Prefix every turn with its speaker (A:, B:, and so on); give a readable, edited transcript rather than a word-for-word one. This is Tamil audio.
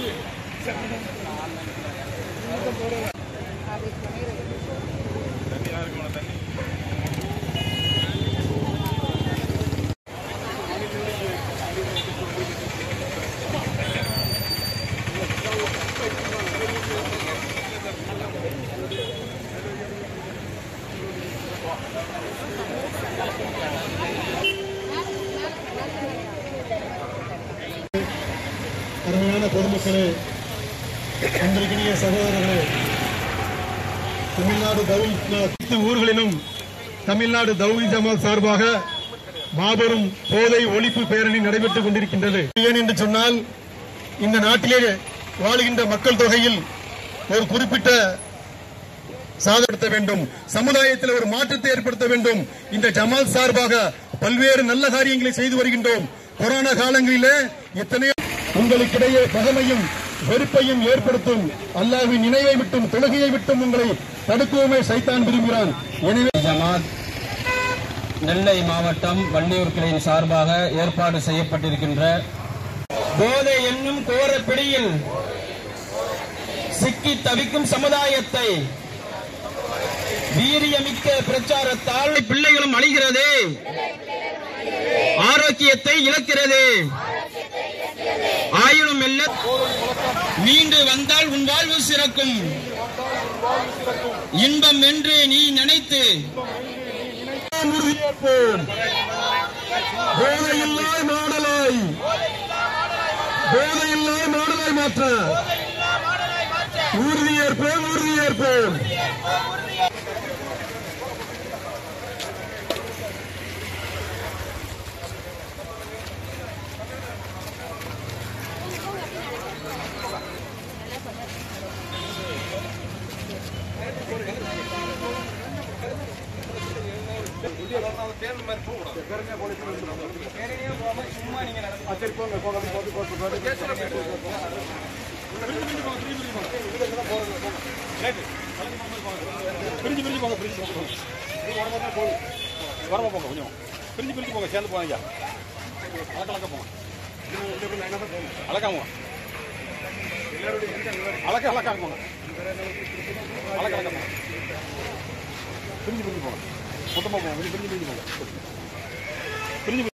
A: அருமையான பொதுமக்களே, அன்றைக்கினிய சகோதரர்களே, தமிழ்நாடு ஊர்களிலும் தமிழ்நாடு தௌஹீத் ஜமாத் சார்பாக மாபெரும் போதை ஒழிப்பு பேரணி நடைபெற்றுக் கொண்டிருக்கின்றது. ஏன் என்று சொன்னால், இந்த நாட்டிலே வாழுகின்ற மக்கள் தொகையில் ஒரு குறிப்பிட்ட சாதப்படுத்த வேண்டும், சமுதாயத்தில் ஒரு மாற்றத்தை ஏற்படுத்த வேண்டும். இந்த ஜமாத் சார்பாக பல்வேறு நல்ல காரியங்களை செய்து வருகின்றோம். கொரோனா காலங்களிலே எத்தனையோ உங்களுக்கிடையே பகைமையும் வெறுப்பையும் ஏற்படுத்தும் அல்லாஹ்வின் நினைவை விட்டும் தொழுகையை விட்டும் உங்களை தடுக்கவுமே சைத்தான் விரும்புகிறான். எனவே
B: ஜமாத் நெல்லை மாவட்டம் வள்ளியூர் கிளையின் சார்பாக ஏற்பாடு செய்யப்பட்டிருக்கின்ற போதை என்னும் கோர பிடியில் சிக்கி தவிக்கும் சமுதாயத்தை வீரியமிக்க பிரச்சாரத்தால் பிள்ளைகளும் அழிகிறது, ஆரோக்கியத்தை இழக்கிறது. ஆயினும் மெல்ல மீண்டு வந்தால் உன் வாழ்வு சிறக்கும், இன்பம் என்று நீ நினைத்து
A: உறுதியேற்போம். போதையில்லா மாடலாய் மாற்ற உறுதியேற்போம்.